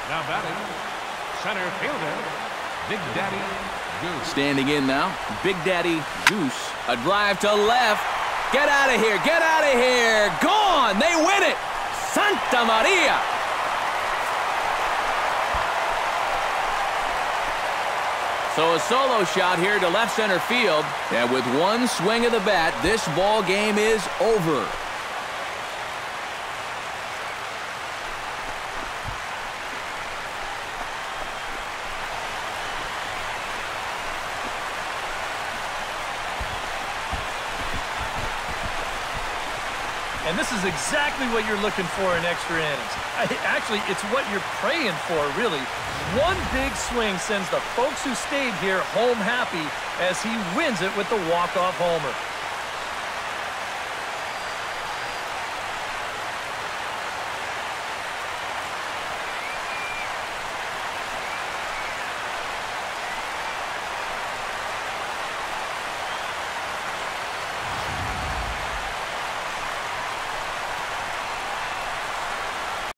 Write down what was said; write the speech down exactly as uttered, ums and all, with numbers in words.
Now batting, center fielder, Big Daddy Goose. Standing in now, Big Daddy Goose. A drive to left. Get out of here. Get out of here. Gone. They win it. Santa Maria. So a solo shot here to left center field. And with one swing of the bat, this ball game is over. And this is exactly what you're looking for in extra innings. I, actually, it's what you're praying for, really. One big swing sends the folks who stayed here home happy as he wins it with the walk-off homer.